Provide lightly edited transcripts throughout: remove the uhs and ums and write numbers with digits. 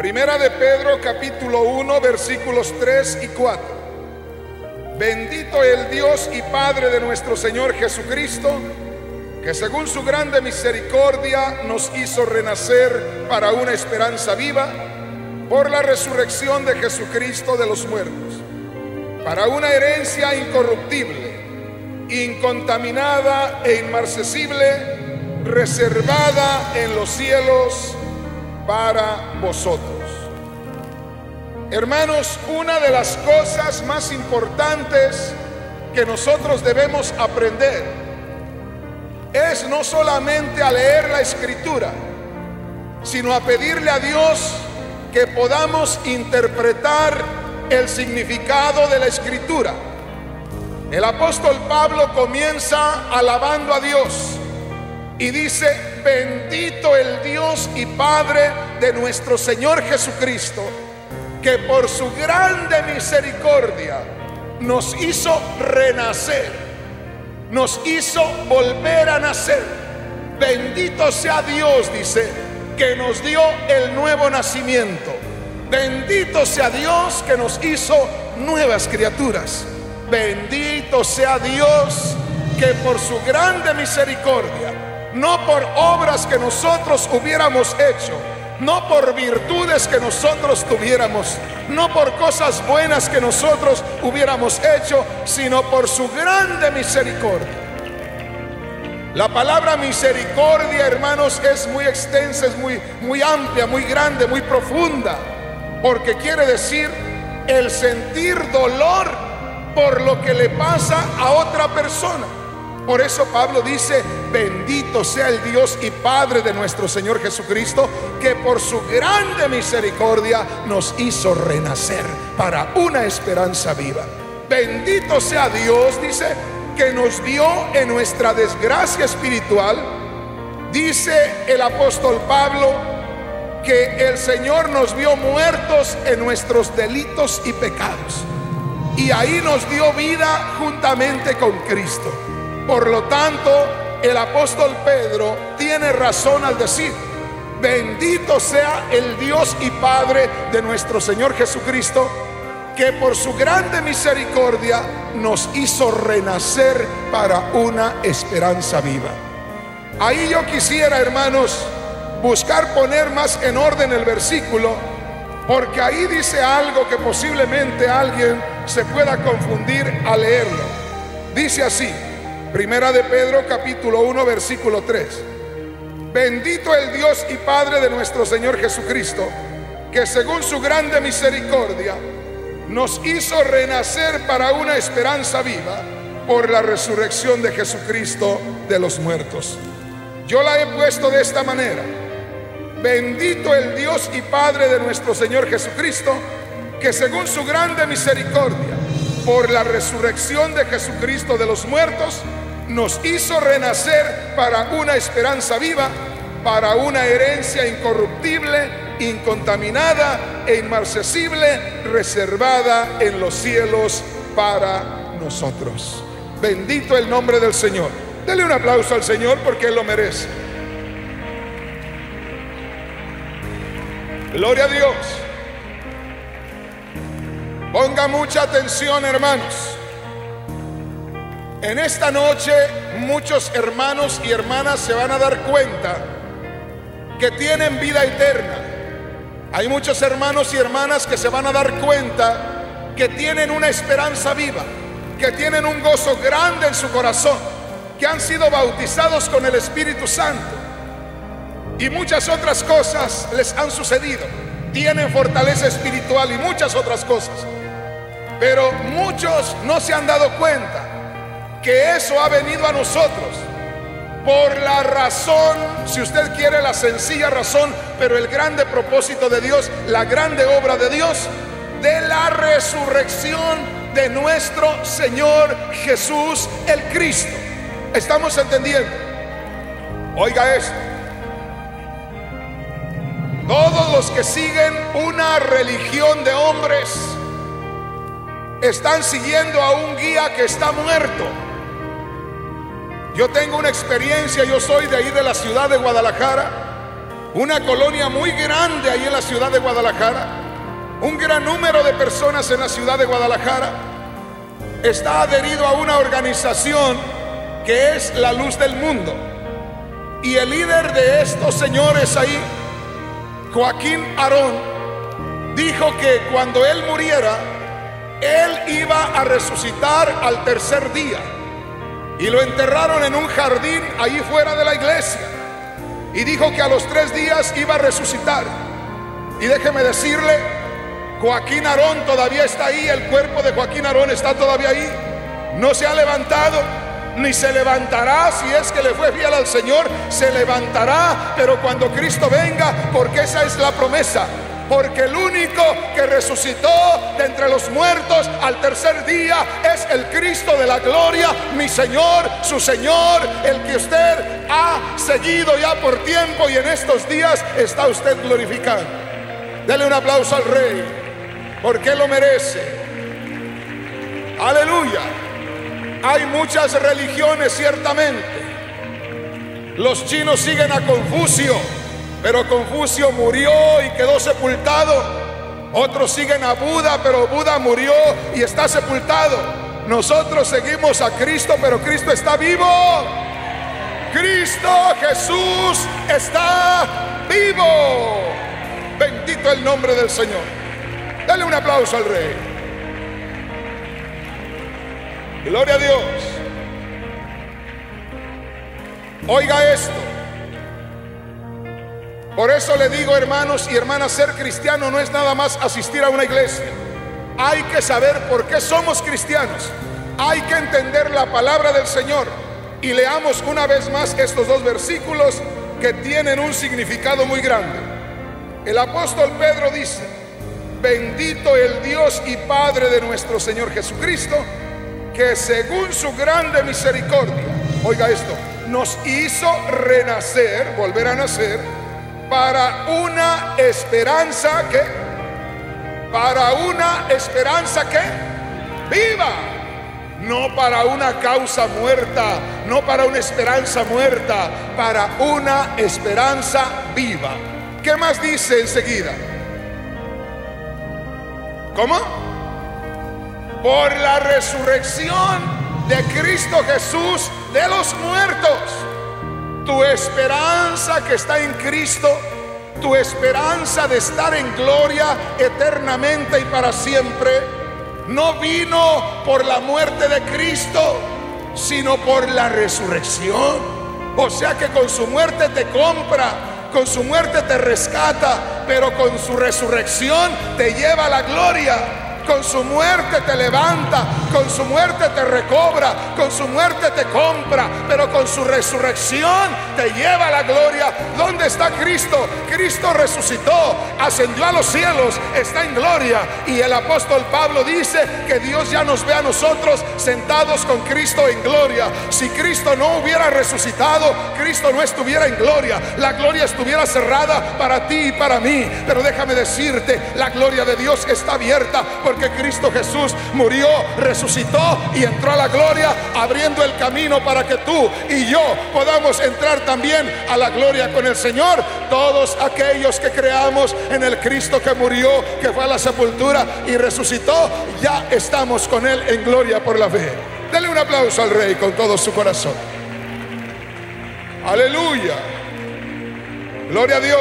Primera de Pedro capítulo 1 versículos 3 y 4. Bendito el Dios y Padre de nuestro Señor Jesucristo, que según su grande misericordia nos hizo renacer para una esperanza viva por la resurrección de Jesucristo de los muertos, para una herencia incorruptible, incontaminada e inmarcesible, reservada en los cielos para vosotros. Hermanos, una de las cosas más importantes que nosotros debemos aprender es no solamente a leer la Escritura, sino a pedirle a Dios que podamos interpretar el significado de la Escritura. El apóstol Pablo comienza alabando a Dios y dice: bendito el Dios y Padre de nuestro Señor Jesucristo, que por su grande misericordia nos hizo renacer, nos hizo volver a nacer. Bendito sea Dios, dice, que nos dio el nuevo nacimiento. Bendito sea Dios que nos hizo nuevas criaturas. Bendito sea Dios que por su grande misericordia, no por obras que nosotros hubiéramos hecho, no por virtudes que nosotros tuviéramos, no por cosas buenas que nosotros hubiéramos hecho, sino por su grande misericordia. La palabra misericordia, hermanos, es muy extensa, es muy amplia, muy grande, muy profunda, porque quiere decir el sentir dolor por lo que le pasa a otra persona. Por eso Pablo dice: bendito sea el Dios y Padre de nuestro Señor Jesucristo, que por su grande misericordia nos hizo renacer para una esperanza viva. Bendito sea Dios, dice, que nos dio en nuestra desgracia espiritual. Dice el apóstol Pablo que el Señor nos vio muertos en nuestros delitos y pecados, y ahí nos dio vida juntamente con Cristo. Por lo tanto, el apóstol Pedro tiene razón al decir: bendito sea el Dios y Padre de nuestro Señor Jesucristo, que por su grande misericordia nos hizo renacer para una esperanza viva. Ahí yo quisiera, hermanos, buscar poner más en orden el versículo, porque ahí dice algo que posiblemente alguien se pueda confundir al leerlo. Dice así, Primera de Pedro capítulo 1 versículo 3: bendito el Dios y Padre de nuestro Señor Jesucristo, que según su grande misericordia nos hizo renacer para una esperanza viva por la resurrección de Jesucristo de los muertos. Yo la he puesto de esta manera: bendito el Dios y Padre de nuestro Señor Jesucristo, que según su grande misericordia por la resurrección de Jesucristo de los muertos nos hizo renacer para una esperanza viva, para una herencia incorruptible, incontaminada e inmarcesible, reservada en los cielos para nosotros. Bendito el nombre del Señor. Dele un aplauso al Señor porque Él lo merece. Gloria a Dios. Ponga mucha atención, hermanos. En esta noche muchos hermanos y hermanas se van a dar cuenta que tienen vida eterna. Hay muchos hermanos y hermanas que se van a dar cuenta que tienen una esperanza viva, que tienen un gozo grande en su corazón, que han sido bautizados con el Espíritu Santo y muchas otras cosas les han sucedido. Tienen fortaleza espiritual y muchas otras cosas, pero muchos no se han dado cuenta que eso ha venido a nosotros por la razón, si usted quiere, la sencilla razón, pero el grande propósito de Dios, la grande obra de Dios, de la resurrección de nuestro Señor Jesús el Cristo. ¿Estamos entendiendo? Oiga esto: todos los que siguen una religión de hombres están siguiendo a un guía que está muerto. Yo tengo una experiencia, yo soy de ahí de la ciudad de Guadalajara, una colonia muy grande ahí en la ciudad de Guadalajara, un gran número de personas en la ciudad de Guadalajara está adherido a una organización que es la Luz del Mundo. Y el líder de estos señores ahí, Joaquín Arón, dijo que cuando él muriera, él iba a resucitar al tercer día. Y lo enterraron en un jardín ahí fuera de la iglesia. Y dijo que a los 3 días iba a resucitar. Y déjeme decirle, Joaquín Arón todavía está ahí. El cuerpo de Joaquín Arón está todavía ahí. No se ha levantado, ni se levantará. Si es que le fue fiel al Señor, se levantará, pero cuando Cristo venga, porque esa es la promesa. Porque el único que resucitó de entre los muertos al tercer día es el Cristo de la gloria, mi Señor, su Señor, el que usted ha seguido ya por tiempo y en estos días está usted glorificando. Dele un aplauso al Rey, porque lo merece. Aleluya. Hay muchas religiones, ciertamente. Los chinos siguen a Confucio, pero Confucio murió y quedó sepultado. Otros siguen a Buda, pero Buda murió y está sepultado. Nosotros seguimos a Cristo, pero Cristo está vivo. Cristo Jesús está vivo. Bendito el nombre del Señor. Dale un aplauso al Rey. Gloria a Dios. Oiga esto. Por eso le digo, hermanos y hermanas, ser cristiano no es nada más asistir a una iglesia. Hay que saber por qué somos cristianos. Hay que entender la palabra del Señor. Y leamos una vez más estos 2 versículos que tienen un significado muy grande. El apóstol Pedro dice: bendito el Dios y Padre de nuestro Señor Jesucristo, que según su grande misericordia, oiga esto, nos hizo renacer, volver a nacer, para una esperanza que, viva, no para una causa muerta, no para una esperanza muerta, para una esperanza viva. ¿Qué más dice enseguida? ¿Cómo? Por la resurrección de Cristo Jesús de los muertos. Tu esperanza que está en Cristo, tu esperanza de estar en gloria eternamente y para siempre, no vino por la muerte de Cristo, sino por la resurrección. O sea que con su muerte te compra, con su muerte te rescata, pero con su resurrección te lleva a la gloria. Con su muerte te levanta, con su muerte te recobra, con su muerte te compra, pero con su resurrección te lleva a la gloria. ¿Dónde está Cristo? Cristo resucitó, ascendió a los cielos, está en gloria. Y el apóstol Pablo dice que Dios ya nos ve a nosotros sentados con Cristo en gloria. Si Cristo no hubiera resucitado, Cristo no estuviera en gloria. La gloria estuviera cerrada para ti y para mí. Pero déjame decirte, la gloria de Dios está abierta, porque Cristo Jesús murió, resucitó y entró a la gloria, abriendo el camino para que tú y yo podamos entrar también a la gloria con el Señor. Todos aquellos que creamos en el Cristo que murió, que fue a la sepultura y resucitó, ya estamos con Él en gloria por la fe. Dele un aplauso al Rey con todo su corazón. Aleluya. Gloria a Dios.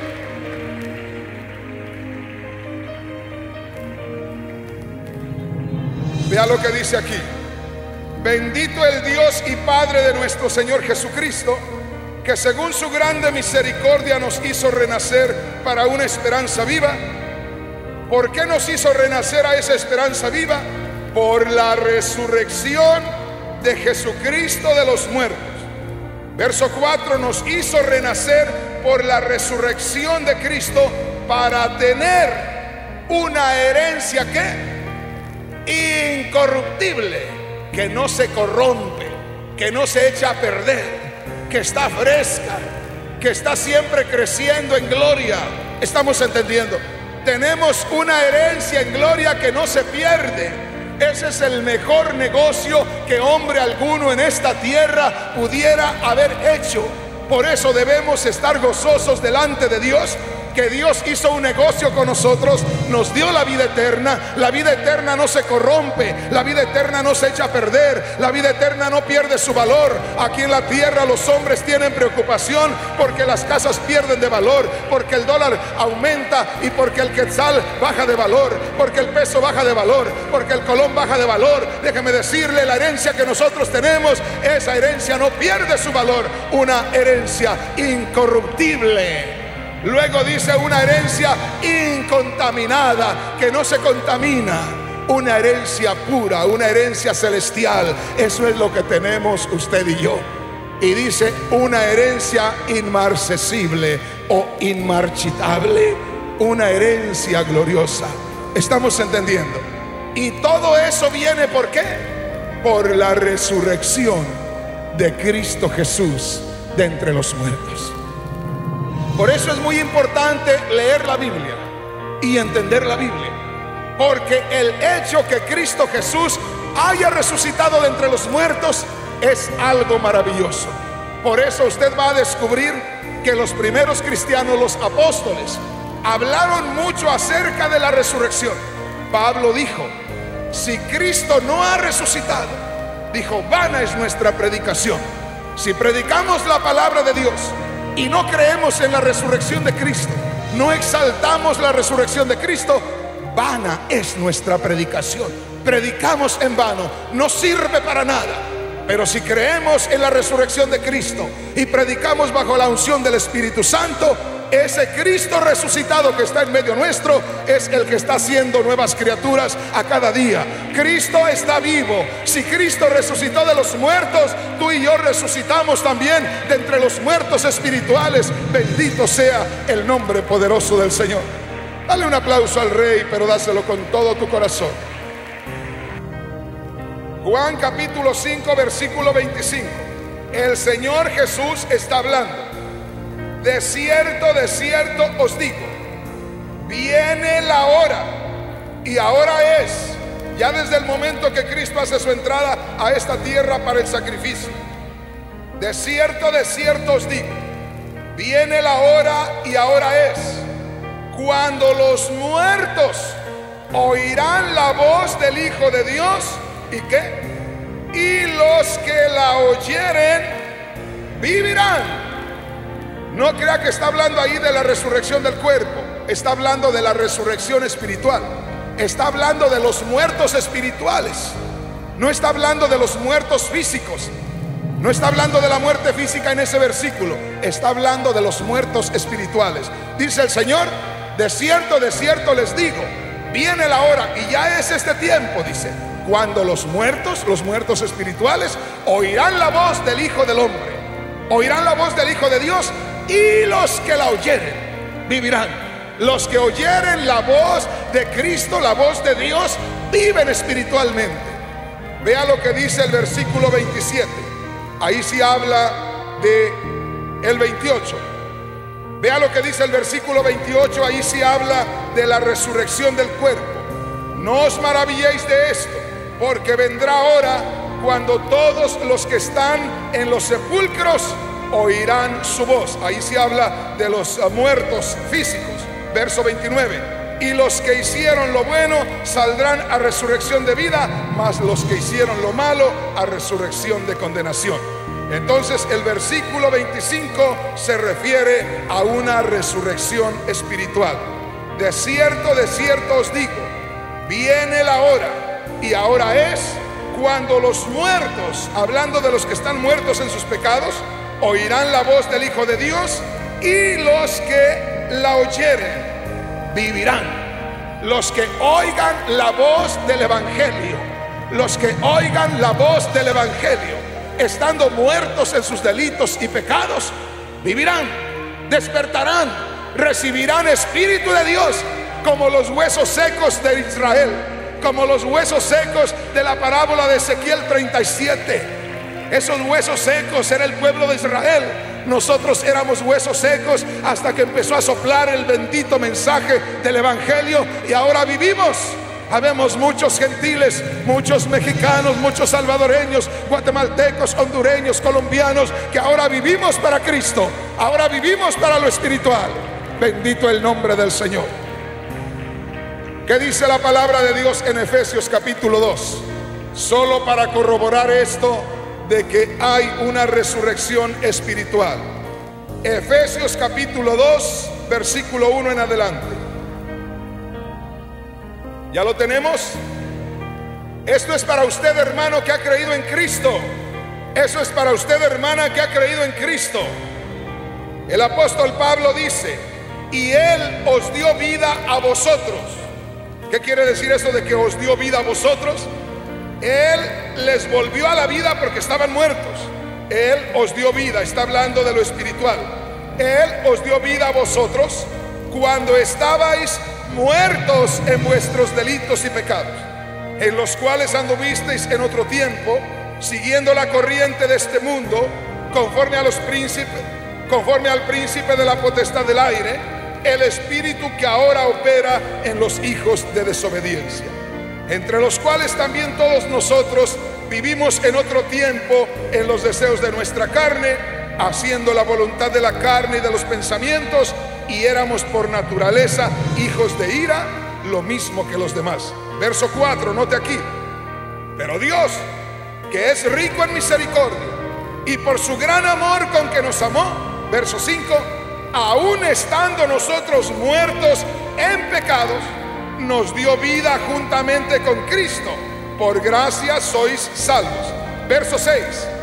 Vea lo que dice aquí: bendito el Dios y Padre de nuestro Señor Jesucristo, que según su grande misericordia nos hizo renacer para una esperanza viva. ¿Por qué nos hizo renacer a esa esperanza viva? Por la resurrección de Jesucristo de los muertos. Verso 4: nos hizo renacer por la resurrección de Cristo para tener una herencia que incorruptible, que no se corrompe, que no se echa a perder, que está fresca, que está siempre creciendo en gloria. ¿Estamos entendiendo? Tenemos una herencia en gloria que no se pierde. Ese es el mejor negocio que hombre alguno en esta tierra pudiera haber hecho. Por eso debemos estar gozosos delante de Dios, que Dios hizo un negocio con nosotros, nos dio la vida eterna. La vida eterna no se corrompe, la vida eterna no se echa a perder, la vida eterna no pierde su valor. Aquí en la tierra los hombres tienen preocupación porque las casas pierden de valor, porque el dólar aumenta y porque el quetzal baja de valor, porque el peso baja de valor, porque el colón baja de valor. Déjeme decirle, la herencia que nosotros tenemos, esa herencia no pierde su valor, una herencia incorruptible. Luego dice una herencia incontaminada, que no se contamina, una herencia pura, una herencia celestial. Eso es lo que tenemos usted y yo. Y dice una herencia inmarcesible o inmarchitable, una herencia gloriosa. ¿Estamos entendiendo? Y todo eso viene ¿por qué? Por la resurrección de Cristo Jesús de entre los muertos. Por eso es muy importante leer la Biblia y entender la Biblia, porque el hecho que Cristo Jesús haya resucitado de entre los muertos es algo maravilloso. Por eso usted va a descubrir que los primeros cristianos, los apóstoles, hablaron mucho acerca de la resurrección. Pablo dijo: si Cristo no ha resucitado, dijo, vana es nuestra predicación. Si predicamos la palabra de Dios y no creemos en la resurrección de Cristo, no exaltamos la resurrección de Cristo, vana es nuestra predicación. Predicamos en vano, no sirve para nada. Pero si creemos en la resurrección de Cristo y predicamos bajo la unción del Espíritu Santo, ese Cristo resucitado que está en medio nuestro es el que está haciendo nuevas criaturas a cada día. Cristo está vivo. Si Cristo resucitó de los muertos, tú y yo resucitamos también de entre los muertos espirituales. Bendito sea el nombre poderoso del Señor. Dale un aplauso al Rey, pero dáselo con todo tu corazón. Juan capítulo 5 versículo 25. El Señor Jesús está hablando. De cierto os digo, viene la hora, y ahora es, ya desde el momento que Cristo hace su entrada a esta tierra para el sacrificio. De cierto os digo, viene la hora y ahora es, cuando los muertos oirán la voz del Hijo de Dios. ¿Y qué? Y los que la oyeren vivirán. No crea que está hablando ahí de la resurrección del cuerpo. Está hablando de la resurrección espiritual. Está hablando de los muertos espirituales. No está hablando de los muertos físicos. No está hablando de la muerte física en ese versículo. Está hablando de los muertos espirituales. Dice el Señor: de cierto les digo, viene la hora, y ya es este tiempo, dice, cuando los muertos espirituales oirán la voz del Hijo del Hombre, oirán la voz del Hijo de Dios, y los que la oyeren vivirán. Los que oyeren la voz de Cristo, la voz de Dios, viven espiritualmente. Vea lo que dice el versículo 27. Ahí sí habla de el 28. Vea lo que dice el versículo 28. Ahí sí habla de la resurrección del cuerpo. No os maravilléis de esto, porque vendrá hora cuando todos los que están en los sepulcros oirán su voz. Ahí se habla de los muertos físicos. Verso 29. Y los que hicieron lo bueno saldrán a resurrección de vida, mas los que hicieron lo malo a resurrección de condenación. Entonces el versículo 25 se refiere a una resurrección espiritual. De cierto os digo, viene la hora, y ahora es, cuando los muertos, hablando de los que están muertos en sus pecados, oirán la voz del Hijo de Dios, y los que la oyeren vivirán. Los que oigan la voz del Evangelio, los que oigan la voz del Evangelio, estando muertos en sus delitos y pecados, vivirán, despertarán, recibirán Espíritu de Dios, como los huesos secos de Israel, como los huesos secos de la parábola de Ezequiel 37. Esos huesos secos era el pueblo de Israel. Nosotros éramos huesos secos hasta que empezó a soplar el bendito mensaje del Evangelio, y ahora vivimos. Habemos muchos gentiles, muchos mexicanos, muchos salvadoreños, guatemaltecos, hondureños, colombianos, que ahora vivimos para Cristo, ahora vivimos para lo espiritual. Bendito el nombre del Señor. ¿Qué dice la palabra de Dios en Efesios capítulo 2? Solo para corroborar esto de que hay una resurrección espiritual. Efesios capítulo 2, versículo 1 en adelante. ¿Ya lo tenemos? Esto es para usted, hermano, que ha creído en Cristo. Eso es para usted, hermana, que ha creído en Cristo. El apóstol Pablo dice: y Él os dio vida a vosotros. ¿Qué quiere decir eso de que os dio vida a vosotros? Él les volvió a la vida porque estaban muertos. Él os dio vida, está hablando de lo espiritual. Él os dio vida a vosotros cuando estabais muertos en vuestros delitos y pecados, en los cuales anduvisteis en otro tiempo, siguiendo la corriente de este mundo, conforme al príncipe de la potestad del aire, el espíritu que ahora opera en los hijos de desobediencia, entre los cuales también todos nosotros vivimos en otro tiempo en los deseos de nuestra carne, haciendo la voluntad de la carne y de los pensamientos, y éramos por naturaleza hijos de ira, lo mismo que los demás. Verso 4, note aquí: pero Dios, que es rico en misericordia, y por su gran amor con que nos amó, verso 5, aun estando nosotros muertos en pecados, nos dio vida juntamente con Cristo. Por gracia sois salvos. Verso 6,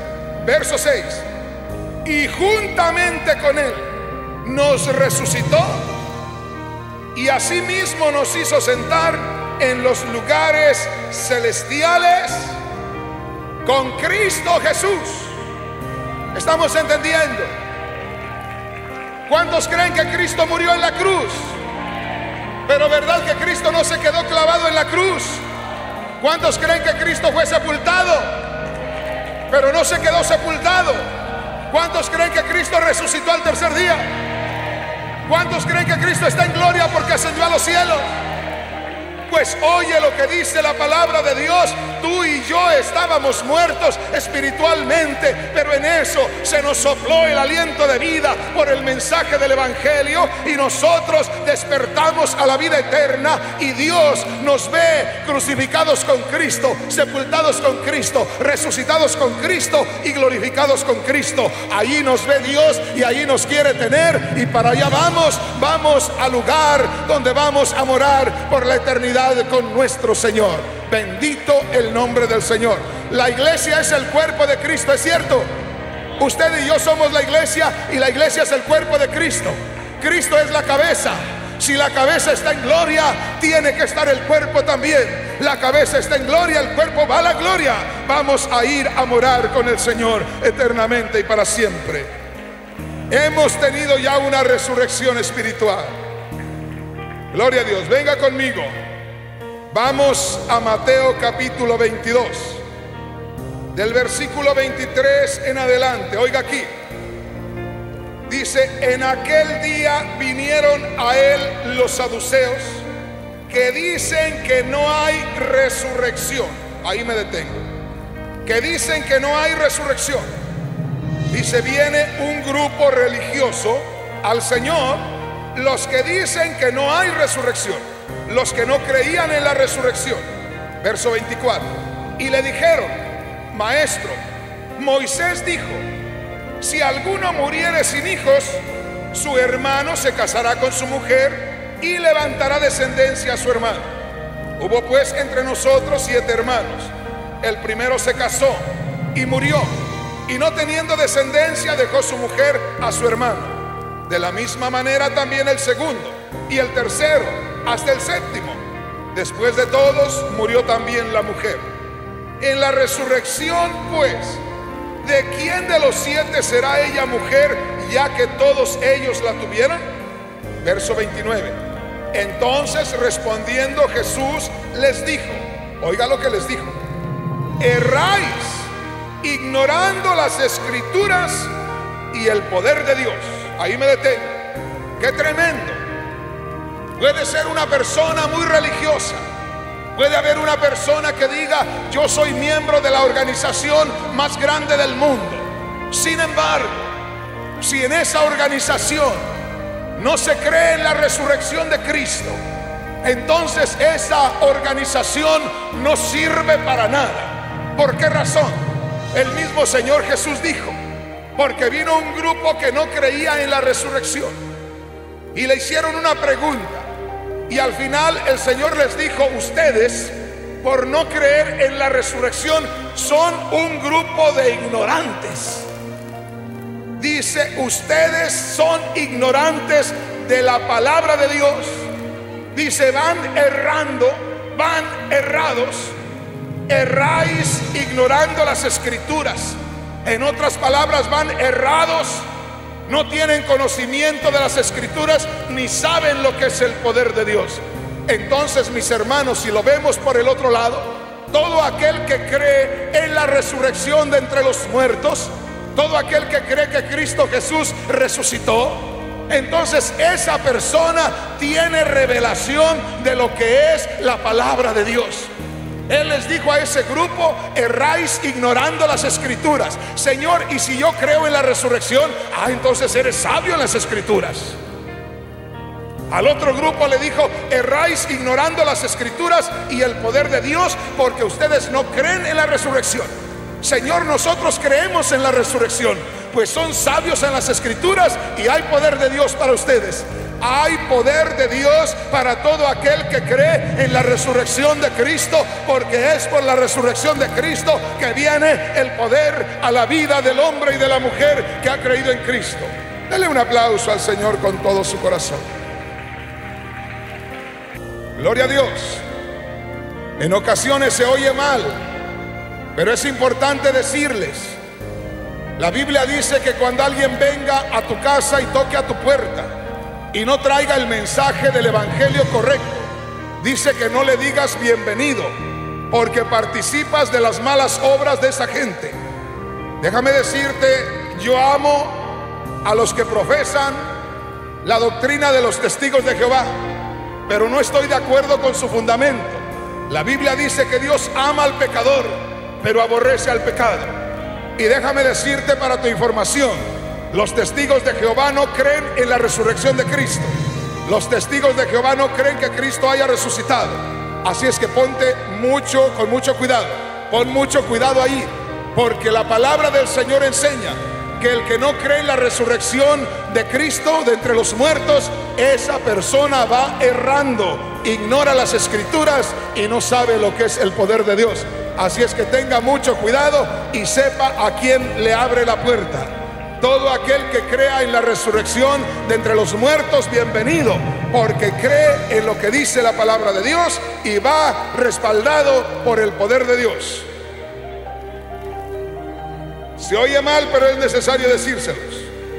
y juntamente con Él nos resucitó, y asimismo nos hizo sentar en los lugares celestiales con Cristo Jesús. ¿Estamos entendiendo? ¿Cuántos creen que Cristo murió en la cruz? Pero ¿verdad que Cristo no se quedó clavado en la cruz? ¿Cuántos creen que Cristo fue sepultado, pero no se quedó sepultado? ¿Cuántos creen que Cristo resucitó al tercer día? ¿Cuántos creen que Cristo está en gloria porque ascendió a los cielos? Pues oye lo que dice la palabra de Dios: tú y yo estábamos muertos espiritualmente, pero en eso se nos sopló el aliento de vida por el mensaje del evangelio, y nosotros despertamos a la vida eterna, y Dios nos ve crucificados con Cristo, sepultados con Cristo, resucitados con Cristo y glorificados con Cristo. Allí nos ve Dios y allí nos quiere tener, y para allá vamos al lugar donde vamos a morar por la eternidad con nuestro Señor. Bendito el nombre del Señor. La iglesia es el cuerpo de Cristo, ¿es cierto? Usted y yo somos la iglesia, y la iglesia es el cuerpo de Cristo. Cristo es la cabeza. Si la cabeza está en gloria, tiene que estar el cuerpo también. La cabeza está en gloria, el cuerpo va a la gloria. Vamos a ir a morar con el Señor eternamente y para siempre. Hemos tenido ya una resurrección espiritual. Gloria a Dios. Venga conmigo. Vamos a Mateo capítulo 22, del versículo 23 en adelante. Oiga aquí. Dice: en aquel día vinieron a él los saduceos, que dicen que no hay resurrección. Ahí me detengo. Que dicen que no hay resurrección. Dice: viene un grupo religioso al Señor, los que dicen que no hay resurrección, los que no creían en la resurrección. Verso 24: y le dijeron: maestro, Moisés dijo: si alguno muriere sin hijos, su hermano se casará con su mujer y levantará descendencia a su hermano. Hubo pues entre nosotros 7 hermanos. El primero se casó y murió, y no teniendo descendencia dejó su mujer a su hermano. De la misma manera también el segundo y el tercero, hasta el séptimo. Después de todos murió también la mujer. En la resurrección, pues, ¿de quién de los 7 será ella mujer, ya que todos ellos la tuvieron? Verso 29. Entonces, respondiendo Jesús, les dijo, oiga lo que les dijo: erráis, ignorando las escrituras y el poder de Dios. Ahí me detengo. Qué tremendo. Puede ser una persona muy religiosa, Puede haber una persona que diga: yo soy miembro de la organización más grande del mundo. Sin embargo, si en esa organización no se cree en la resurrección de Cristo, entonces esa organización no sirve para nada. ¿Por qué razón? El mismo Señor Jesús dijo: porque vino un grupo que no creía en la resurrección y le hicieron una pregunta, y al final el Señor les dijo: ustedes, por no creer en la resurrección, son un grupo de ignorantes. Dice: ustedes son ignorantes de la palabra de Dios. Dice: van errando, van errados, erráis ignorando las escrituras. En otras palabras, van errados, no tienen conocimiento de las escrituras, ni saben lo que es el poder de Dios. Entonces, mis hermanos, si lo vemos por el otro lado, todo aquel que cree en la resurrección de entre los muertos, todo aquel que cree que Cristo Jesús resucitó, entonces esa persona tiene revelación de lo que es la palabra de Dios. Él les dijo a ese grupo: erráis ignorando las escrituras. Señor, y si yo creo en la resurrección, entonces eres sabio en las escrituras. Al otro grupo le dijo: erráis ignorando las escrituras y el poder de Dios, porque ustedes no creen en la resurrección. Señor, nosotros creemos en la resurrección, pues son sabios en las escrituras y hay poder de Dios para ustedes. Hay poder de Dios para todo aquel que cree en la resurrección de Cristo, porque es por la resurrección de Cristo que viene el poder a la vida del hombre y de la mujer que ha creído en Cristo. Dele un aplauso al Señor con todo su corazón. Gloria a Dios. En ocasiones se oye mal, pero es importante decirles: la Biblia dice que cuando alguien venga a tu casa y toque a tu puerta y no traiga el mensaje del evangelio correcto, dice que no le digas bienvenido, porque participas de las malas obras de esa gente. Déjame decirte, yo amo a los que profesan la doctrina de los testigos de Jehová, pero no estoy de acuerdo con su fundamento. La Biblia dice que Dios ama al pecador, pero aborrece al pecado. Y déjame decirte, para tu información, los testigos de Jehová no creen en la resurrección de Cristo. Los testigos de Jehová no creen que Cristo haya resucitado. Así es que ponte con mucho cuidado. Pon mucho cuidado ahí, porque la palabra del Señor enseña que el que no cree en la resurrección de Cristo de entre los muertos, esa persona va errando, ignora las escrituras y no sabe lo que es el poder de Dios. Así es que tenga mucho cuidado y sepa a quién le abre la puerta. Todo aquel que crea en la resurrección de entre los muertos, bienvenido, porque cree en lo que dice la palabra de Dios y va respaldado por el poder de Dios. Se oye mal, pero es necesario decírselos.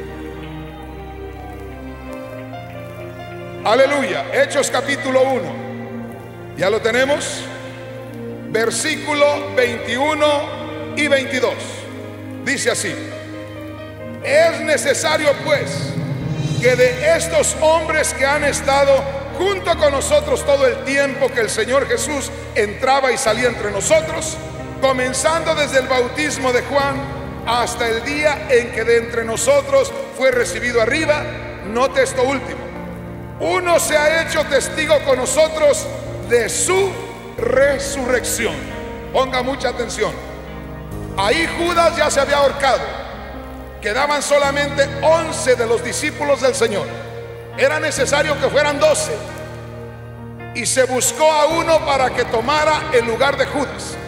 Aleluya. Hechos capítulo 1. ¿Ya lo tenemos? Versículo 21 y 22. Dice así: es necesario pues que de estos hombres que han estado junto con nosotros todo el tiempo que el Señor Jesús entraba y salía entre nosotros, comenzando desde el bautismo de Juan hasta el día en que de entre nosotros fue recibido arriba, note esto último: uno se ha hecho testigo con nosotros de su resurrección. Ponga mucha atención. Ahí Judas ya se había ahorcado. Quedaban solamente 11 de los discípulos del Señor. Era necesario que fueran 12. Y se buscó a uno para que tomara el lugar de Judas.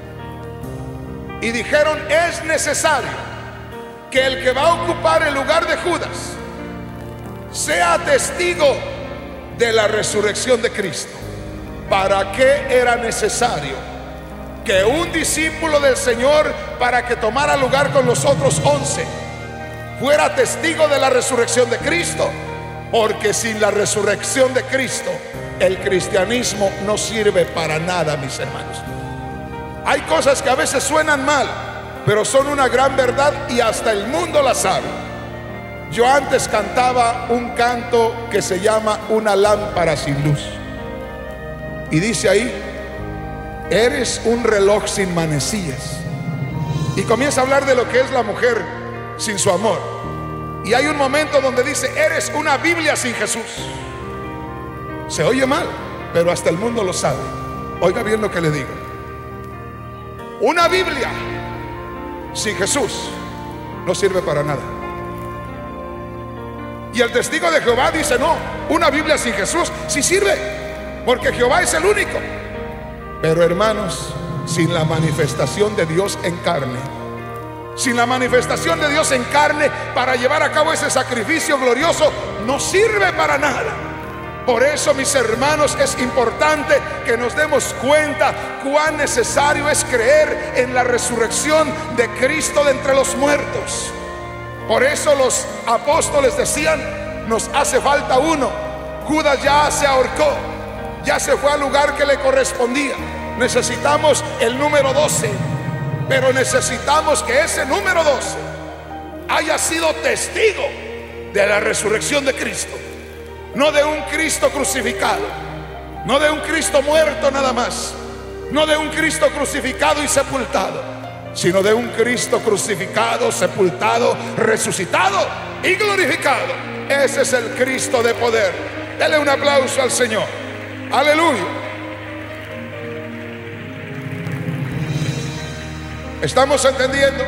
Y dijeron: es necesario que el que va a ocupar el lugar de Judas sea testigo de la resurrección de Cristo. ¿Para qué era necesario que un discípulo del Señor, para que tomara lugar con los otros 11, fuera testigo de la resurrección de Cristo? Porque sin la resurrección de Cristo, el cristianismo no sirve para nada, mis hermanos. Hay cosas que a veces suenan mal, pero son una gran verdad y hasta el mundo la sabe. Yo antes cantaba un canto que se llama Una lámpara sin luz, y dice ahí: eres un reloj sin manecillas. Y comienza a hablar de lo que es la mujer sin su amor. Y hay un momento donde dice, eres una Biblia sin Jesús. Se oye mal, pero hasta el mundo lo sabe. Oiga bien lo que le digo. Una Biblia sin Jesús no sirve para nada. Y el testigo de Jehová dice, no, una Biblia sin Jesús sí sirve, porque Jehová es el único. Pero hermanos, sin la manifestación de Dios en carne, sin la manifestación de Dios en carne para llevar a cabo ese sacrificio glorioso, no sirve para nada. Por eso, mis hermanos, es importante que nos demos cuenta cuán necesario es creer en la resurrección de Cristo de entre los muertos. Por eso los apóstoles decían, nos hace falta uno. Judas ya se ahorcó, ya se fue al lugar que le correspondía. Necesitamos el número 12, pero necesitamos que ese número 12 haya sido testigo de la resurrección de Cristo. No de un Cristo crucificado, no de un Cristo muerto nada más, no de un Cristo crucificado y sepultado, sino de un Cristo crucificado, sepultado, resucitado y glorificado. Ese es el Cristo de poder. Dele un aplauso al Señor. Aleluya. ¿Estamos entendiendo?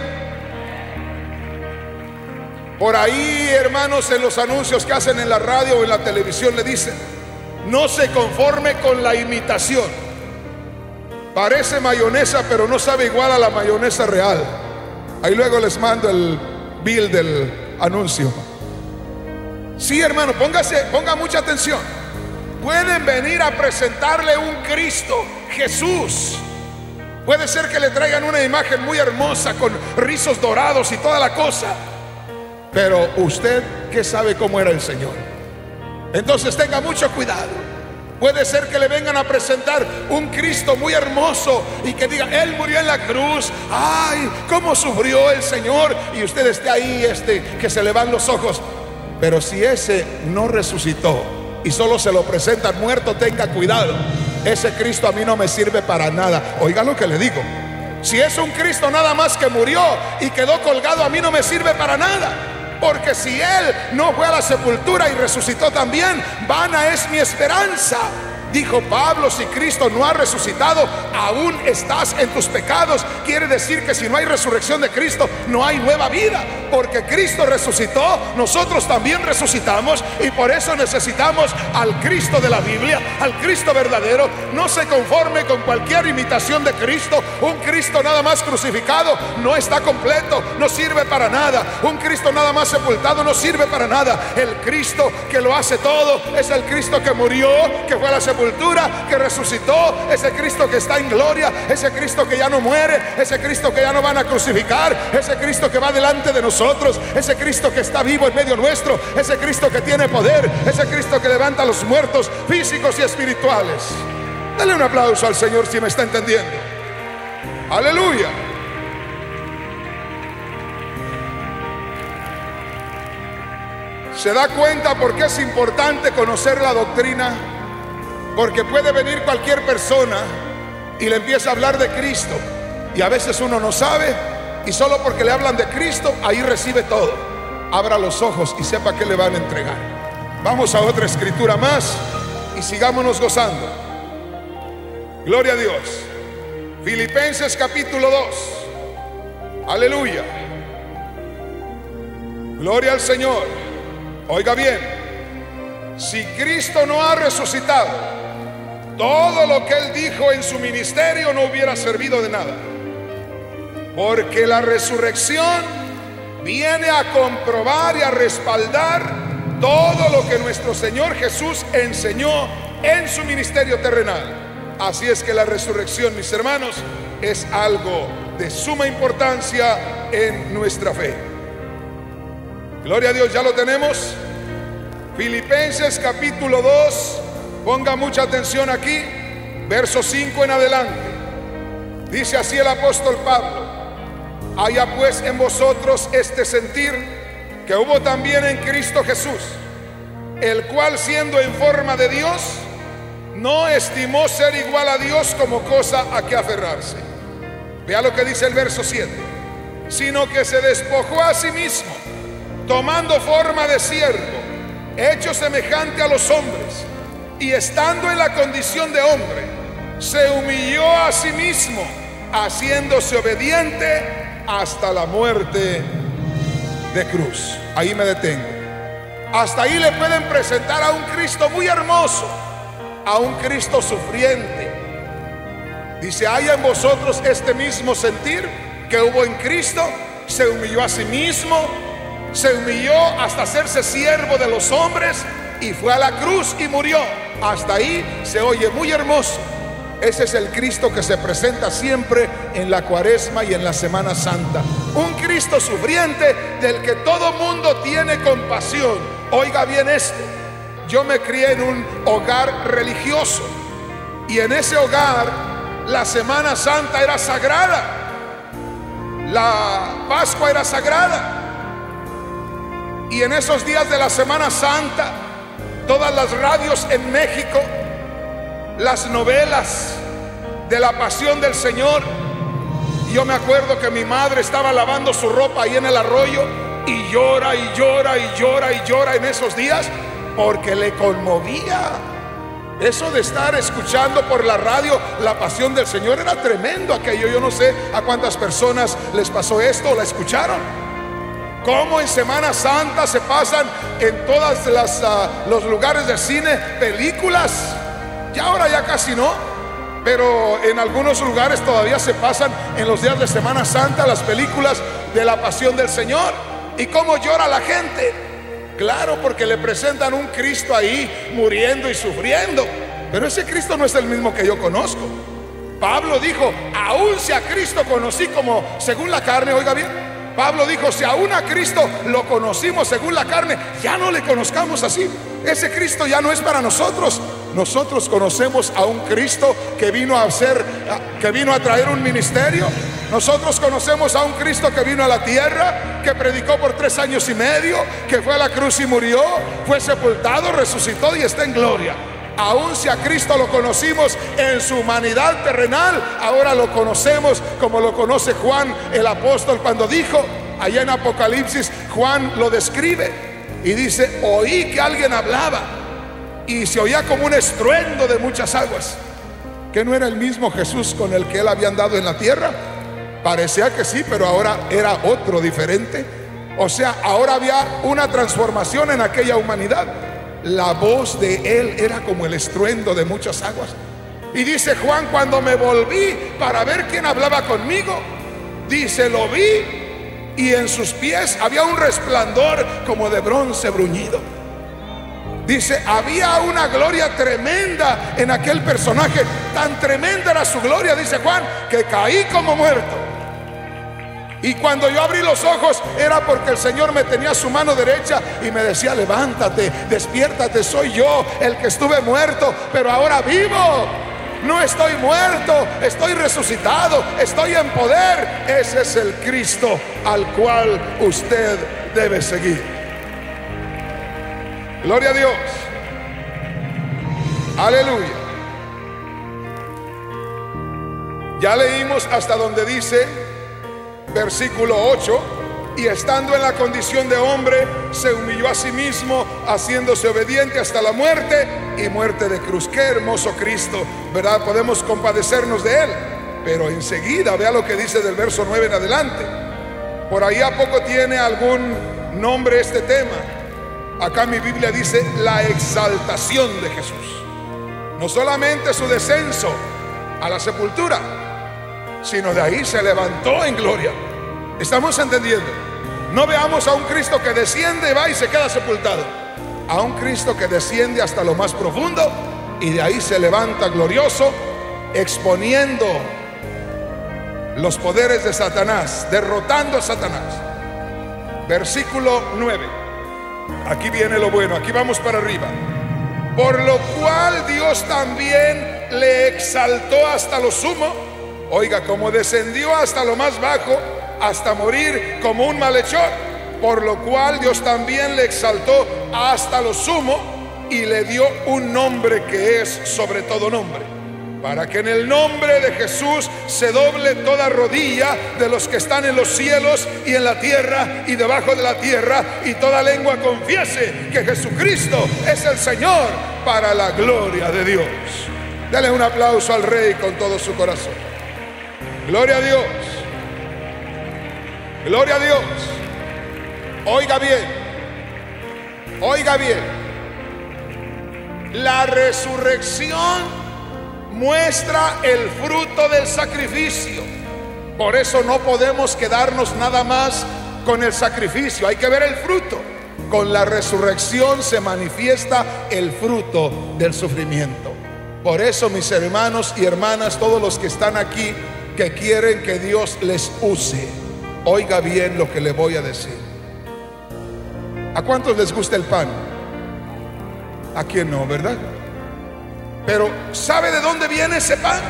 Por ahí, hermanos, en los anuncios que hacen en la radio o en la televisión le dicen, no se conforme con la imitación. Parece mayonesa, pero no sabe igual a la mayonesa real. Ahí luego les mando el bill del anuncio. Sí, hermano, ponga mucha atención. Pueden venir a presentarle un Cristo, Jesús. Puede ser que le traigan una imagen muy hermosa con rizos dorados y toda la cosa, pero usted, ¿qué sabe cómo era el Señor? Entonces tenga mucho cuidado. Puede ser que le vengan a presentar un Cristo muy hermoso y que diga, Él murió en la cruz, ay, cómo sufrió el Señor, y usted esté ahí, que se le van los ojos. Pero si ese no resucitó y solo se lo presentan muerto, tenga cuidado. Ese Cristo a mí no me sirve para nada. Oiga lo que le digo. Si es un Cristo nada más que murió y quedó colgado, a mí no me sirve para nada. Porque si Él no fue a la sepultura y resucitó también, vana es mi esperanza. Dijo Pablo, si Cristo no ha resucitado, aún estás en tus pecados. Quiere decir que si no hay resurrección de Cristo, no hay nueva vida. Porque Cristo resucitó, nosotros también resucitamos. Y por eso necesitamos al Cristo de la Biblia, al Cristo verdadero. No se conforme con cualquier imitación de Cristo. Un Cristo nada más crucificado no está completo, no sirve para nada. Un Cristo nada más sepultado no sirve para nada. El Cristo que lo hace todo es el Cristo que murió, que fue a la sepultura, que resucitó, ese Cristo que está en gloria, ese Cristo que ya no muere, ese Cristo que ya no van a crucificar, ese Cristo que va delante de nosotros, ese Cristo que está vivo en medio nuestro, ese Cristo que tiene poder, ese Cristo que levanta a los muertos físicos y espirituales. Dale un aplauso al Señor si me está entendiendo. Aleluya. ¿Se da cuenta por qué es importante conocer la doctrina? Porque puede venir cualquier persona y le empieza a hablar de Cristo, y a veces uno no sabe, y solo porque le hablan de Cristo, ahí recibe todo. Abra los ojos y sepa que le van a entregar. Vamos a otra escritura más y sigámonos gozando. Gloria a Dios. Filipenses capítulo 2. Aleluya. Gloria al Señor. Oiga bien, si Cristo no ha resucitado, todo lo que Él dijo en su ministerio no hubiera servido de nada. Porque la resurrección viene a comprobar y a respaldar todo lo que nuestro Señor Jesús enseñó en su ministerio terrenal. Así es que la resurrección, mis hermanos, es algo de suma importancia en nuestra fe. Gloria a Dios, ya lo tenemos. Filipenses capítulo 2. Ponga mucha atención aquí, verso 5 en adelante. Dice así el apóstol Pablo: haya pues en vosotros este sentir que hubo también en Cristo Jesús, el cual siendo en forma de Dios, no estimó ser igual a Dios como cosa a que aferrarse. Vea lo que dice el verso 7. Sino que se despojó a sí mismo, tomando forma de siervo, hecho semejante a los hombres, y estando en la condición de hombre, se humilló a sí mismo, haciéndose obediente hasta la muerte de cruz. Ahí me detengo. Hasta ahí le pueden presentar a un Cristo muy hermoso, a un Cristo sufriente. Dice: haya en vosotros este mismo sentir que hubo en Cristo. Se humilló a sí mismo, se humilló hasta hacerse siervo de los hombres y fue a la cruz y murió. Hasta ahí se oye muy hermoso. Ese es el Cristo que se presenta siempre en la Cuaresma y en la Semana Santa. Un Cristo sufriente del que todo mundo tiene compasión. Oiga bien esto: yo me crié en un hogar religioso, y en ese hogar la Semana Santa era sagrada, la Pascua era sagrada. Y en esos días de la Semana Santa, todas las radios en México, las novelas de la pasión del Señor. Y yo me acuerdo que mi madre estaba lavando su ropa ahí en el arroyo, y llora y llora y llora y llora en esos días, porque le conmovía. Eso de estar escuchando por la radio la pasión del Señor era tremendo aquello. Yo no sé a cuántas personas les pasó esto o la escucharon. Cómo en Semana Santa se pasan en todas los lugares de cine películas. Ya ahora ya casi no, pero en algunos lugares todavía se pasan en los días de Semana Santa las películas de la pasión del Señor. Y cómo llora la gente. Claro, porque le presentan un Cristo ahí muriendo y sufriendo. Pero ese Cristo no es el mismo que yo conozco. Pablo dijo: aún si a Cristo conocí como según la carne. Oiga bien, Pablo dijo: si aún a Cristo lo conocimos según la carne, ya no le conozcamos así. Ese Cristo ya no es para nosotros. Nosotros conocemos a un Cristo que vino a traer un ministerio. Nosotros conocemos a un Cristo que vino a la tierra, que predicó por 3 años y medio, que fue a la cruz y murió, fue sepultado, resucitó y está en gloria. Aún si a Cristo lo conocimos en su humanidad terrenal, ahora lo conocemos como lo conoce Juan el apóstol, cuando dijo allá en Apocalipsis, Juan lo describe y dice: oí que alguien hablaba y se oía como un estruendo de muchas aguas. ¿Que no era el mismo Jesús con el que él había andado en la tierra? Parecía que sí, pero ahora era otro, diferente. O sea, ahora había una transformación en aquella humanidad. La voz de él era como el estruendo de muchas aguas. Y dice Juan: cuando me volví para ver quién hablaba conmigo, dice, lo vi, y en sus pies había un resplandor como de bronce bruñido. Dice, había una gloria tremenda en aquel personaje. Tan tremenda era su gloria, dice Juan, que caí como muerto. Y cuando yo abrí los ojos, era porque el Señor me tenía su mano derecha y me decía: levántate, despiértate, soy yo el que estuve muerto, pero ahora vivo. No estoy muerto, estoy resucitado, estoy en poder. Ese es el Cristo al cual usted debe seguir. Gloria a Dios. Aleluya. Ya leímos hasta donde dice, versículo 8: y estando en la condición de hombre, se humilló a sí mismo, haciéndose obediente hasta la muerte y muerte de cruz. Qué hermoso Cristo, ¿verdad? Podemos compadecernos de él. Pero enseguida, vea lo que dice del verso 9 en adelante. Por ahí a poco tiene algún nombre este tema. Acá mi Biblia dice la exaltación de Jesús. No solamente su descenso a la sepultura, sino de ahí se levantó en gloria. ¿Estamos entendiendo? No veamos a un Cristo que desciende, va y se queda sepultado. A un Cristo que desciende hasta lo más profundo y de ahí se levanta glorioso, exponiendo los poderes de Satanás, derrotando a Satanás. Versículo 9. Aquí viene lo bueno, aquí vamos para arriba. Por lo cual Dios también le exaltó hasta lo sumo. Oiga, como descendió hasta lo más bajo, hasta morir como un malhechor, por lo cual Dios también le exaltó hasta lo sumo y le dio un nombre que es sobre todo nombre, para que en el nombre de Jesús se doble toda rodilla de los que están en los cielos y en la tierra y debajo de la tierra, y toda lengua confiese que Jesucristo es el Señor, para la gloria de Dios. Dale un aplauso al Rey con todo su corazón. Gloria a Dios. Gloria a Dios. Oiga bien. Oiga bien. La resurrección muestra el fruto del sacrificio. Por eso no podemos quedarnos nada más con el sacrificio, hay que ver el fruto. Con la resurrección se manifiesta el fruto del sufrimiento. Por eso, mis hermanos y hermanas, todos los que están aquí que quieren que Dios les use, oiga bien lo que le voy a decir. ¿A cuántos les gusta el pan? ¿A quién no, verdad? Pero ¿sabe de dónde viene ese pan?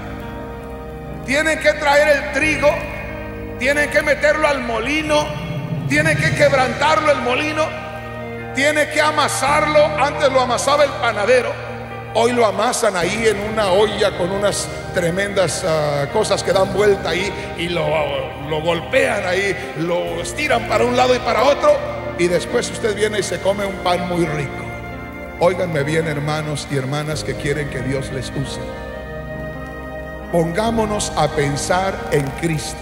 Tienen que traer el trigo, tienen que meterlo al molino, tienen que quebrantarlo el molino, tiene que amasarlo. Antes lo amasaba el panadero, hoy lo amasan ahí en una olla con unas tremendas cosas que dan vuelta ahí, y lo golpean ahí, lo estiran para un lado y para otro, y después usted viene y se come un pan muy rico. Óiganme bien, hermanos y hermanas que quieren que Dios les use. Pongámonos a pensar en Cristo.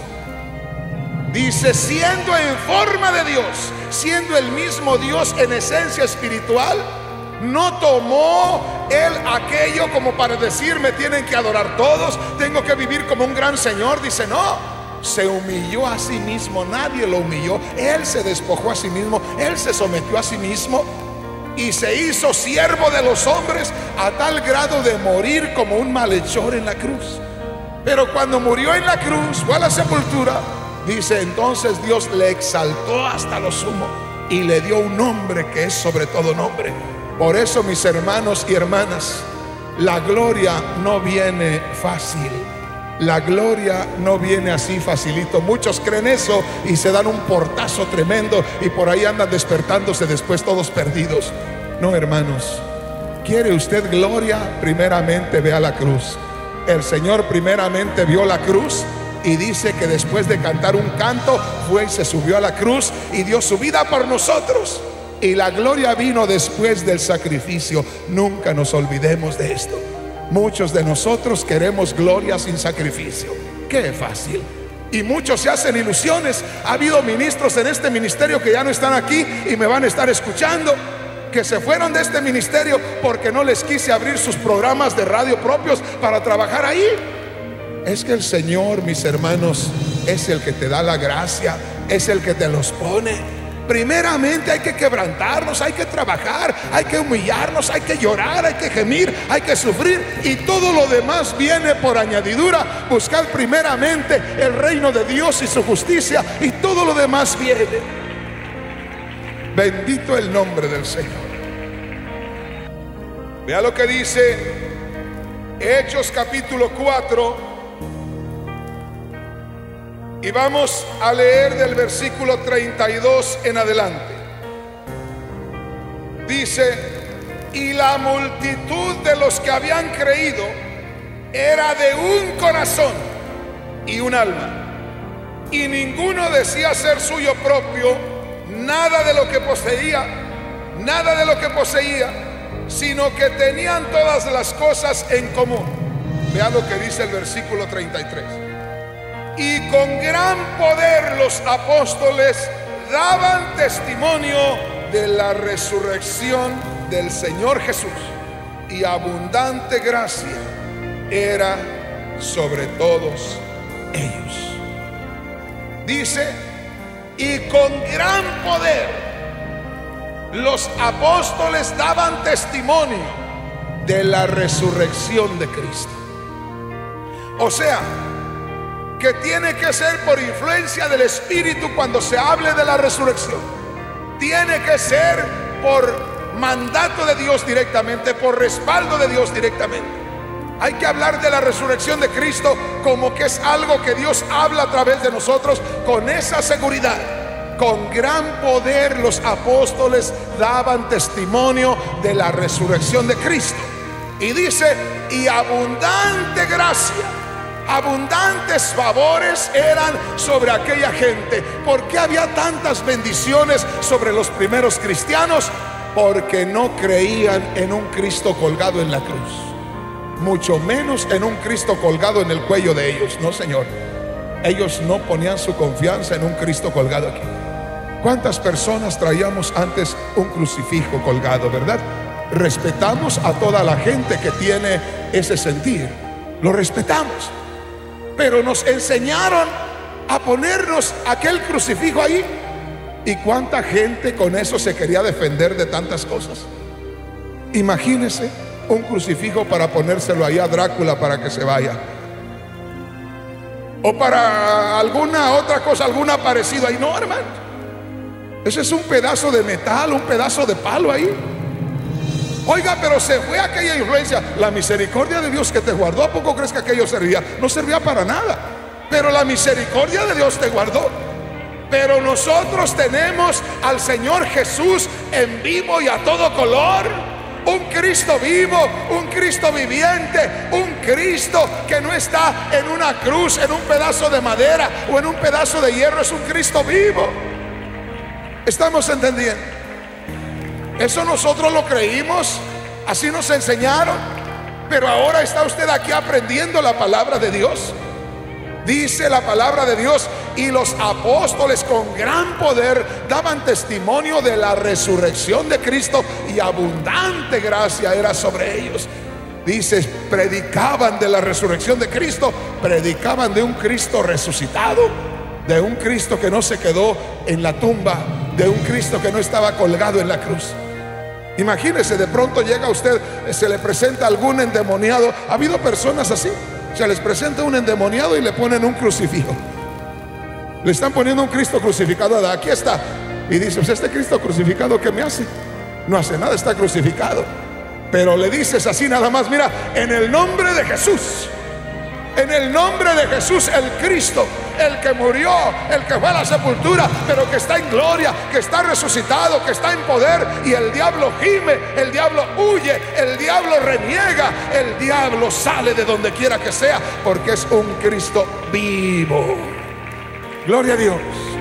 Dice, siendo en forma de Dios, siendo el mismo Dios en esencia espiritual, no tomó Él aquello como para decir, me tienen que adorar todos, tengo que vivir como un gran Señor. Dice, no, se humilló a sí mismo, nadie lo humilló. Él se despojó a sí mismo, Él se sometió a sí mismo y se hizo siervo de los hombres, a tal grado de morir como un malhechor en la cruz. Pero cuando murió en la cruz, fue a la sepultura, dice, entonces Dios le exaltó hasta lo sumo y le dio un nombre que es sobre todo nombre. Por eso, mis hermanos y hermanas, la gloria no viene fácil. La gloria no viene así facilito. Muchos creen eso y se dan un portazo tremendo y por ahí andan despertándose después todos perdidos. No, hermanos, ¿quiere usted gloria? Primeramente vea la cruz. El Señor primeramente vio la cruz y dice que después de cantar un canto fue y se subió a la cruz y dio su vida por nosotros. Y la gloria vino después del sacrificio. Nunca nos olvidemos de esto. Muchos de nosotros queremos gloria sin sacrificio. Qué fácil. Y muchos se hacen ilusiones. Ha habido ministros en este ministerio que ya no están aquí y me van a estar escuchando, que se fueron de este ministerio porque no les quise abrir sus programas de radio propios para trabajar ahí. Es que el Señor, mis hermanos, es el que te da la gracia, es el que te los pone. Primeramente hay que quebrantarnos, hay que trabajar, hay que humillarnos, hay que llorar, hay que gemir, hay que sufrir, y todo lo demás viene por añadidura. Buscar primeramente el reino de Dios y su justicia, y todo lo demás viene. Bendito el nombre del Señor. Vea lo que dice Hechos capítulo 4. Y vamos a leer del versículo 32 en adelante. Dice, y la multitud de los que habían creído era de un corazón y un alma, y ninguno decía ser suyo propio nada de lo que poseía, sino que tenían todas las cosas en común. Vean lo que dice el versículo 33. Y con gran poder los apóstoles daban testimonio de la resurrección del Señor Jesús, y abundante gracia era sobre todos ellos. Dice, y con gran poder los apóstoles daban testimonio de la resurrección de Cristo. O sea, que tiene que ser por influencia del Espíritu cuando se hable de la resurrección. Tiene que ser por mandato de Dios directamente, por respaldo de Dios directamente. Hay que hablar de la resurrección de Cristo como que es algo que Dios habla a través de nosotros, con esa seguridad, con gran poder los apóstoles daban testimonio de la resurrección de Cristo. Y dice, y abundante gracia, abundantes favores eran sobre aquella gente. ¿Por qué había tantas bendiciones sobre los primeros cristianos? Porque no creían en un Cristo colgado en la cruz, mucho menos en un Cristo colgado en el cuello de ellos. No, Señor, ellos no ponían su confianza en un Cristo colgado aquí. ¿Cuántas personas traíamos antes un crucifijo colgado, verdad? Respetamos a toda la gente que tiene ese sentir, lo respetamos, pero nos enseñaron a ponernos aquel crucifijo ahí. ¿Y cuánta gente con eso se quería defender de tantas cosas? Imagínese un crucifijo para ponérselo ahí a Drácula para que se vaya, o para alguna otra cosa, alguna parecida ahí. No, hermano, ese es un pedazo de metal, un pedazo de palo ahí. Oiga, pero se fue aquella influencia. La misericordia de Dios que te guardó, ¿a poco crees que aquello servía? No servía para nada, pero la misericordia de Dios te guardó. Pero nosotros tenemos al Señor Jesús en vivo y a todo color. Un Cristo vivo, un Cristo viviente, un Cristo que no está en una cruz, en un pedazo de madera o en un pedazo de hierro. Es un Cristo vivo. ¿Estamos entendiendo? Eso nosotros lo creímos, así nos enseñaron, pero ahora está usted aquí aprendiendo la palabra de Dios. Dice la palabra de Dios, y los apóstoles con gran poder daban testimonio de la resurrección de Cristo, y abundante gracia era sobre ellos. Dice, predicaban de la resurrección de Cristo, predicaban de un Cristo resucitado, de un Cristo que no se quedó en la tumba, de un Cristo que no estaba colgado en la cruz. Imagínese, de pronto llega a usted, se le presenta algún endemoniado. Ha habido personas así, se les presenta un endemoniado y le ponen un crucifijo. Le están poniendo un Cristo crucificado. Aquí está. Y dice, pues este Cristo crucificado, ¿qué me hace? No hace nada, está crucificado. Pero le dices así nada más, mira, en el nombre de Jesús, en el nombre de Jesús, el Cristo, el que murió, el que fue a la sepultura, pero que está en gloria, que está resucitado, que está en poder. Y el diablo gime, el diablo huye, el diablo reniega, el diablo sale de donde quiera que sea, porque es un Cristo vivo. Gloria a Dios.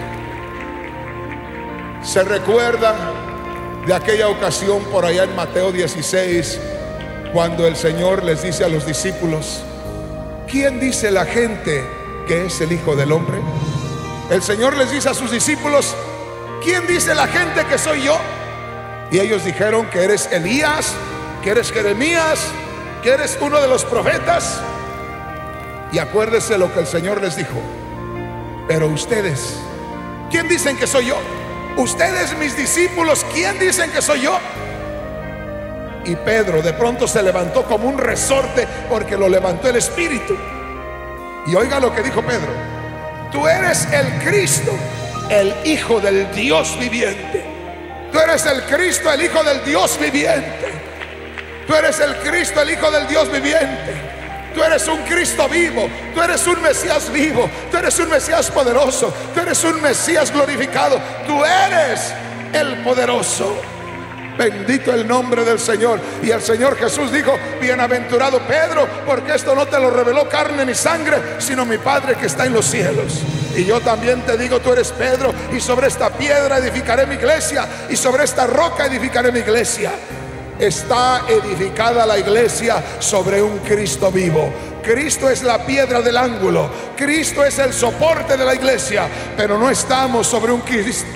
Se recuerda de aquella ocasión por allá en Mateo 16, cuando el Señor les dice a los discípulos, ¿quién dice la gente que es el Hijo del Hombre? El Señor les dice a sus discípulos, ¿quién dice la gente que soy yo? Y ellos dijeron que eres Elías, que eres Jeremías, que eres uno de los profetas. Y acuérdese lo que el Señor les dijo, pero ustedes, ¿quién dicen que soy yo? Ustedes, mis discípulos, ¿quién dicen que soy yo? Y Pedro de pronto se levantó como un resorte, porque lo levantó el Espíritu. Y oiga lo que dijo Pedro: tú eres el Cristo, el Hijo del Dios viviente. Tú eres el Cristo, el Hijo del Dios viviente. Tú eres el Cristo, el Hijo del Dios viviente. Tú eres un Cristo vivo, tú eres un Mesías vivo, tú eres un Mesías poderoso, tú eres un Mesías glorificado, tú eres el poderoso. Bendito el nombre del Señor. Y el Señor Jesús dijo: bienaventurado Pedro, porque esto no te lo reveló carne ni sangre, sino mi Padre que está en los cielos. Y yo también te digo, tú eres Pedro, y sobre esta piedra edificaré mi iglesia, y sobre esta roca edificaré mi iglesia. Está edificada la iglesia sobre un Cristo vivo. Cristo es la piedra del ángulo, Cristo es el soporte de la iglesia, pero no estamos sobre un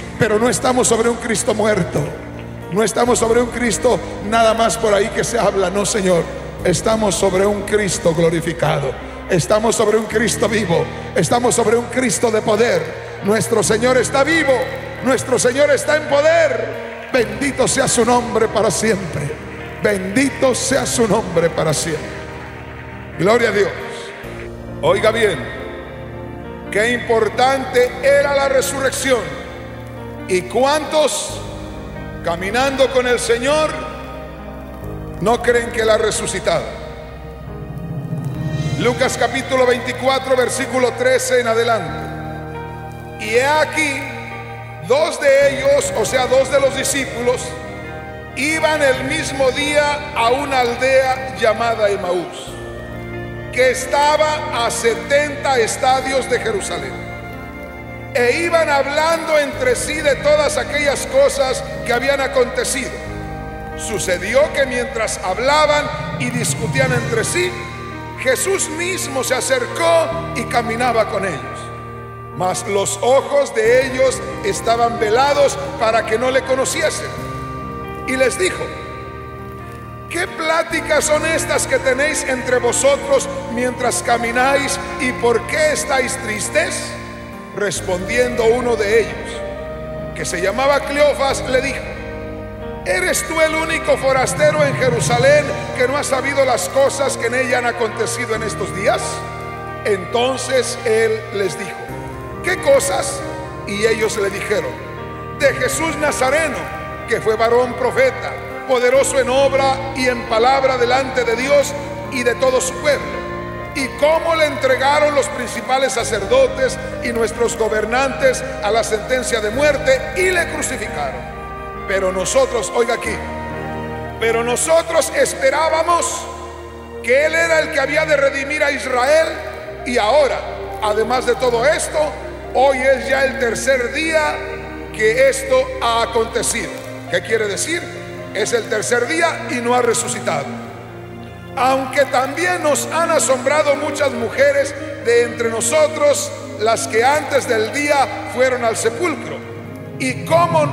Cristo muerto. No estamos sobre un Cristo nada más por ahí que se habla. No, Señor, estamos sobre un Cristo glorificado. Estamos sobre un Cristo vivo. Estamos sobre un Cristo de poder. Nuestro Señor está vivo, nuestro Señor está en poder. Bendito sea su nombre para siempre. Bendito sea su nombre para siempre. Gloria a Dios. Oiga bien, qué importante era la resurrección. ¿Y cuántos caminando con el Señor no creen que Él ha resucitado? Lucas capítulo 24 versículo 13 en adelante. Y he aquí, dos de ellos, o sea, dos de los discípulos, iban el mismo día a una aldea llamada Emaús, que estaba a 70 estadios de Jerusalén, e iban hablando entre sí de todas aquellas cosas que habían acontecido. Sucedió que mientras hablaban y discutían entre sí, Jesús mismo se acercó y caminaba con ellos, mas los ojos de ellos estaban velados para que no le conociesen. Y les dijo: ¿qué pláticas son estas que tenéis entre vosotros mientras camináis, y por qué estáis tristes? Respondiendo uno de ellos, que se llamaba Cleofas, le dijo: ¿eres tú el único forastero en Jerusalén que no ha sabido las cosas que en ella han acontecido en estos días? Entonces él les dijo: ¿qué cosas? Y ellos le dijeron: de Jesús Nazareno, que fue varón profeta, poderoso en obra y en palabra delante de Dios y de todo su pueblo, y cómo le entregaron los principales sacerdotes y nuestros gobernantes a la sentencia de muerte y le crucificaron. Pero nosotros, oiga aquí, pero nosotros esperábamos que Él era el que había de redimir a Israel, y ahora, además de todo esto, hoy es ya el tercer día que esto ha acontecido. ¿Qué quiere decir? Es el tercer día y no ha resucitado. Aunque también nos han asombrado muchas mujeres de entre nosotros, las que antes del día fueron al sepulcro, y como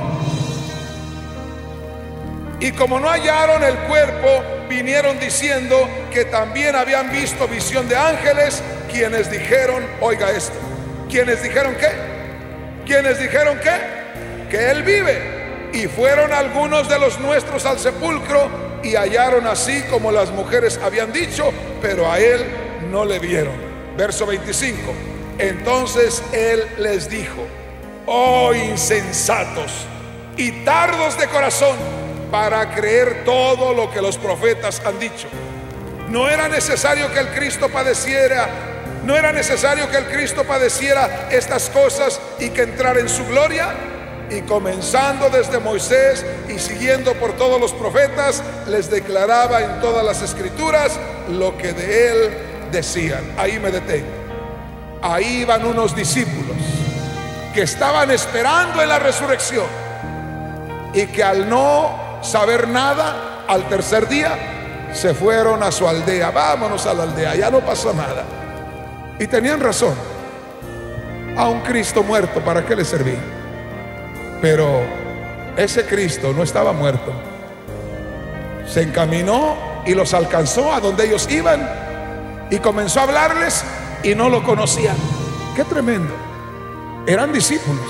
no hallaron el cuerpo, vinieron diciendo que también habían visto visión de ángeles, quienes dijeron, oiga esto, quienes dijeron ¿qué? Quienes dijeron ¿qué? Que Él vive. Y fueron algunos de los nuestros al sepulcro y hallaron así como las mujeres habían dicho, pero a Él no le vieron. Verso 25. Entonces Él les dijo: oh insensatos y tardos de corazón para creer todo lo que los profetas han dicho. ¿No era necesario que el Cristo padeciera? ¿No era necesario que el Cristo padeciera estas cosas y que entrara en su gloria? Y comenzando desde Moisés y siguiendo por todos los profetas, les declaraba en todas las escrituras lo que de Él decían. Ahí me detengo. Ahí iban unos discípulos que estaban esperando en la resurrección, y que al no saber nada, al tercer día se fueron a su aldea. Vámonos a la aldea, ya no pasó nada. Y tenían razón. A un Cristo muerto, ¿para qué le servía? Pero ese Cristo no estaba muerto. Se encaminó y los alcanzó a donde ellos iban, y comenzó a hablarles y no lo conocían. Qué tremendo. Eran discípulos,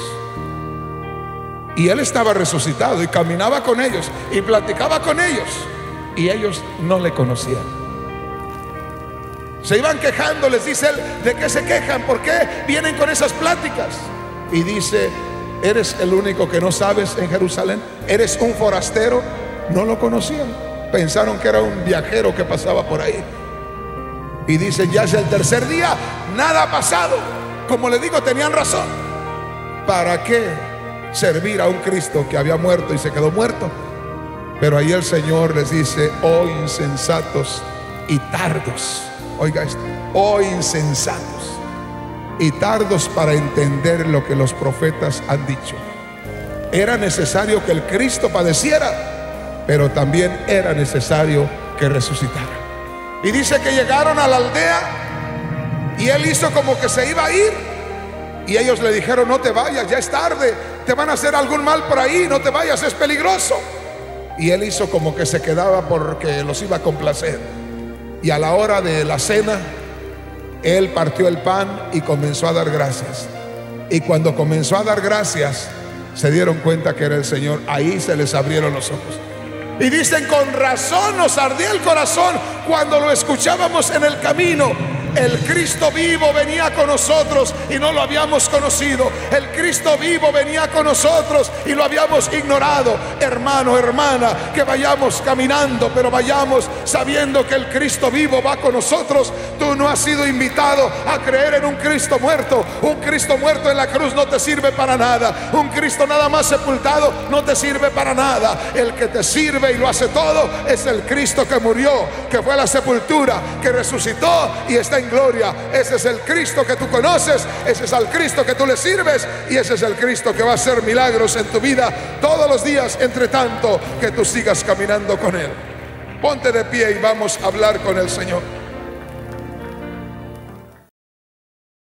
y Él estaba resucitado y caminaba con ellos y platicaba con ellos, y ellos no le conocían. Se iban quejando, les dice Él: ¿de qué se quejan? ¿Por qué vienen con esas pláticas? Y dice: ¿eres el único que no sabes en Jerusalén? ¿Eres un forastero? No lo conocían, pensaron que era un viajero que pasaba por ahí. Y dice: ya es el tercer día, nada ha pasado. Como le digo, tenían razón. ¿Para qué servir a un Cristo que había muerto y se quedó muerto? Pero ahí el Señor les dice: oh insensatos y tardos. Oiga esto: oh insensatos y tardos para entender lo que los profetas han dicho. Era necesario que el Cristo padeciera, pero también era necesario que resucitara. Y dice que llegaron a la aldea, y Él hizo como que se iba a ir, y ellos le dijeron: no te vayas, ya es tarde, te van a hacer algún mal por ahí, no te vayas, es peligroso. Y Él hizo como que se quedaba porque los iba a complacer. Y a la hora de la cena, Él partió el pan y comenzó a dar gracias. Y cuando comenzó a dar gracias, se dieron cuenta que era el Señor. Ahí se les abrieron los ojos. Y dicen: con razón nos ardía el corazón cuando lo escuchábamos en el camino. El Cristo vivo venía con nosotros y no lo habíamos conocido. El Cristo vivo venía con nosotros y lo habíamos ignorado. Hermano, hermana, que vayamos caminando, pero vayamos sabiendo que el Cristo vivo va con nosotros. Tú no has sido invitado a creer en un Cristo muerto. Un Cristo muerto en la cruz no te sirve para nada. Un Cristo nada más sepultado no te sirve para nada. El que te sirve y lo hace todo es el Cristo que murió, que fue a la sepultura, que resucitó y está en gloria. Ese es el Cristo que tú conoces, ese es el Cristo que tú le sirves, y ese es el Cristo que va a hacer milagros en tu vida todos los días, entre tanto que tú sigas caminando con Él. Ponte de pie y vamos a hablar con el Señor.